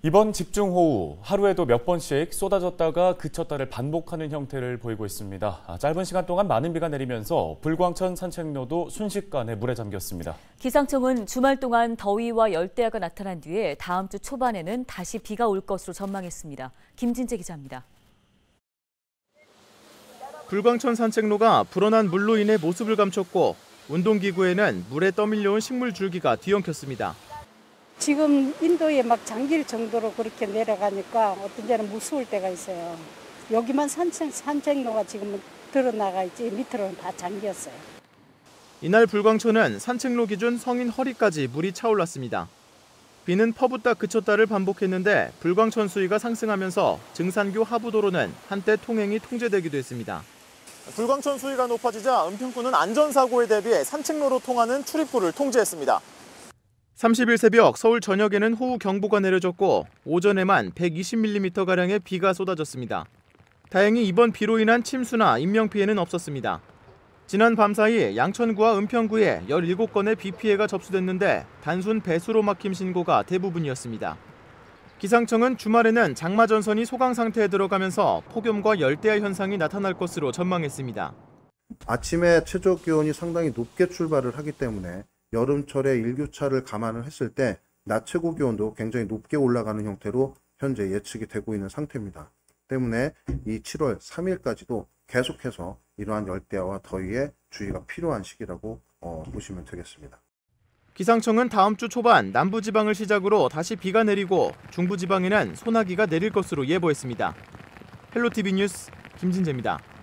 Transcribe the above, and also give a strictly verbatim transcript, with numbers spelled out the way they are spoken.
이번 집중호우, 하루에도 몇 번씩 쏟아졌다가 그쳤다를 반복하는 형태를 보이고 있습니다. 짧은 시간 동안 많은 비가 내리면서 불광천 산책로도 순식간에 물에 잠겼습니다. 기상청은 주말 동안 더위와 열대야가 나타난 뒤에 다음 주 초반에는 다시 비가 올 것으로 전망했습니다. 김진재 기자입니다. 불광천 산책로가 불어난 물로 인해 모습을 감췄고 운동기구에는 물에 떠밀려온 식물 줄기가 뒤엉켰습니다. 지금 인도에 막 잠길 정도로 그렇게 내려가니까 어떤 데는 무서울 때가 있어요. 여기만 산책, 산책로가 지금 드러나가 있지 밑으로는 다 잠겼어요. 이날 불광천은 산책로 기준 성인 허리까지 물이 차올랐습니다. 비는 퍼붓다 그쳤다를 반복했는데 불광천 수위가 상승하면서 증산교 하부도로는 한때 통행이 통제되기도 했습니다. 불광천 수위가 높아지자 은평구는 안전사고에 대비해 산책로로 통하는 출입구를 통제했습니다. 삼십일 새벽 서울 전역에는 호우 경보가 내려졌고 오전에만 백이십 밀리미터가량의 비가 쏟아졌습니다. 다행히 이번 비로 인한 침수나 인명피해는 없었습니다. 지난 밤사이 양천구와 은평구에 열일곱 건의 비 피해가 접수됐는데 단순 배수로 막힘 신고가 대부분이었습니다. 기상청은 주말에는 장마 전선이 소강 상태에 들어가면서 폭염과 열대야 현상이 나타날 것으로 전망했습니다. 아침에 최저 기온이 상당히 높게 출발을 하기 때문에 여름철의 일교차를 감안을 했을 때 낮 최고 기온도 굉장히 높게 올라가는 형태로 현재 예측이 되고 있는 상태입니다. 때문에 이 칠월 삼 일까지도 계속해서 이러한 열대야와 더위에 주의가 필요한 시기라고 어, 보시면 되겠습니다. 기상청은 다음 주 초반 남부지방을 시작으로 다시 비가 내리고 중부지방에는 소나기가 내릴 것으로 예보했습니다. 헬로티비 뉴스 김진재입니다.